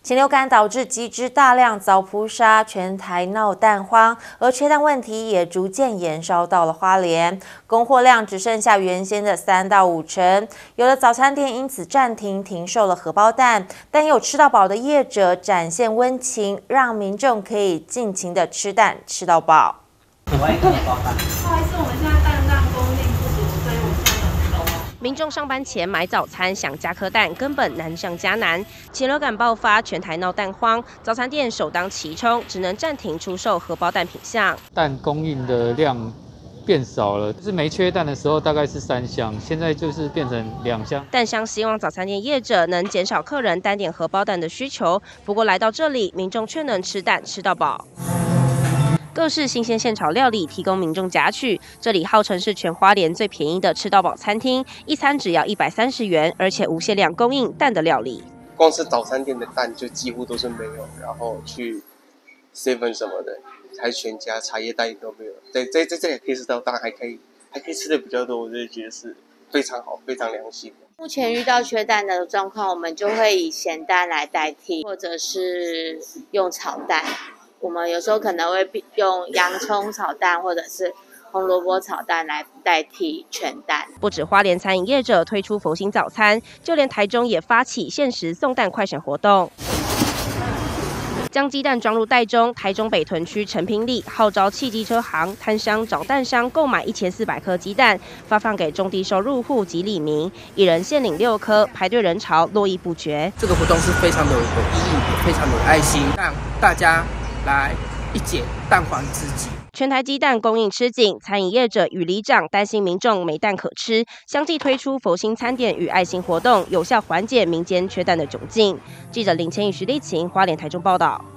禽流感导致鸡只大量遭扑杀，全台闹蛋荒，而缺蛋问题也逐渐延烧到了花莲，供货量只剩下原先的3到5成。有的早餐店因此暂停售了荷包蛋，但也有吃到饱的业者展现温情，让民众可以尽情的吃蛋吃到饱。 不好意思，我们现在蛋量供应不足，所以我们现在等不到。 民众上班前买早餐想加颗蛋，根本难上加难。禽流感爆发，全台闹蛋荒，早餐店首当其冲，只能暂停出售荷包蛋品项。 蛋供应的量变少了，就是没缺蛋的时候大概是3箱，现在就是变成2箱。 蛋商希望早餐店业者能减少客人单点荷包蛋的需求，不过来到这里，民众却能吃蛋吃到饱。各式新鲜现炒料理提供民众夹取，这里号称是全花莲最便宜的吃到饱餐厅，一餐只要130元，而且无限量供应蛋的料理。 光是早餐店的蛋就几乎都是没有，然后去 7 什么的，还全家茶叶蛋也都没有。在这里可以吃到蛋，还可以吃的比较多，我就觉得是非常好，非常良心。 目前遇到缺蛋的状况，我们就会以咸蛋来代替，或者是用炒蛋。我们有时候可能会用洋葱炒蛋，或者是红萝卜炒蛋来代替全蛋。 不止花莲餐饮业者推出佛心早餐，就连台中也发起限时送蛋快闪活动。将鸡蛋装入袋中，台中北屯区陈平里号召汽机车行、摊商找蛋商购买1400颗鸡蛋，发放给中低收入户及里民，一人限领6颗，排队人潮络绎不绝。 这个活动是非常的有意义，也非常的有爱心，让大家来一解蛋黄之急。 全台鸡蛋供应吃紧，餐饮业者与里长担心民众没蛋可吃，相继推出佛心餐点与爱心活动，有效缓解民间缺蛋的窘境。记者林千羽、徐丽琴，花莲台中报道。